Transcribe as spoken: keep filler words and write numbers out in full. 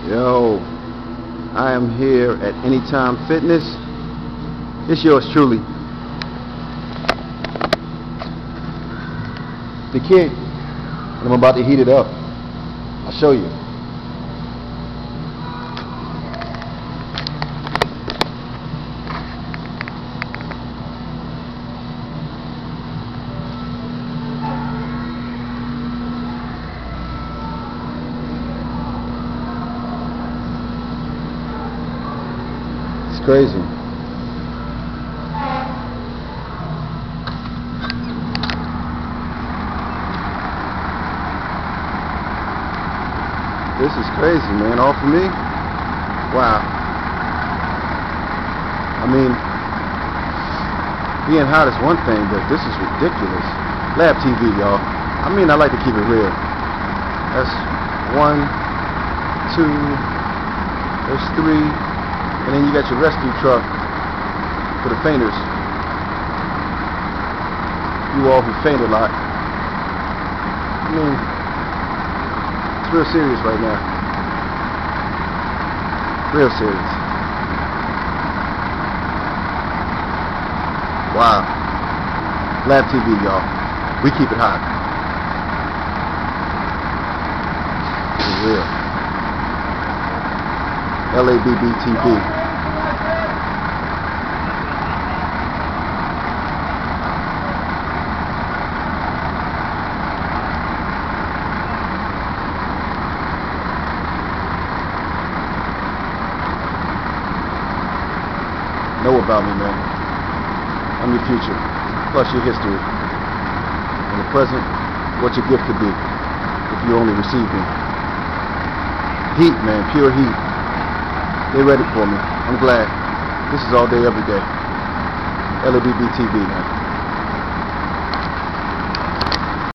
Yo, I am here at Anytime Fitness. It's yours truly, the kid, and I'm about to heat it up. I'll show you. It's crazy. This is crazy, man. All for me? Wow. I mean, being hot is one thing, but this is ridiculous. Lab T V, y'all. I mean, I like to keep it real. That's one, two, there's three, and then you got your rescue truck for the fainters. You all who faint a lot. I mean, it's real serious right now. Real serious. Wow. Lab T V, y'all. We keep it hot. For real. L A B B T V. Know about me, man. I'm your future, plus your history. In the present, what your gift could be, if you only receive me. Heat, man, pure heat. They ready for me. I'm glad. This is all day, every day. L A B B T V, man.